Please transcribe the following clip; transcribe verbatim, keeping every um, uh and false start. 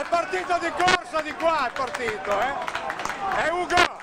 partito di corsa di qua, è partito, eh? È Ugo!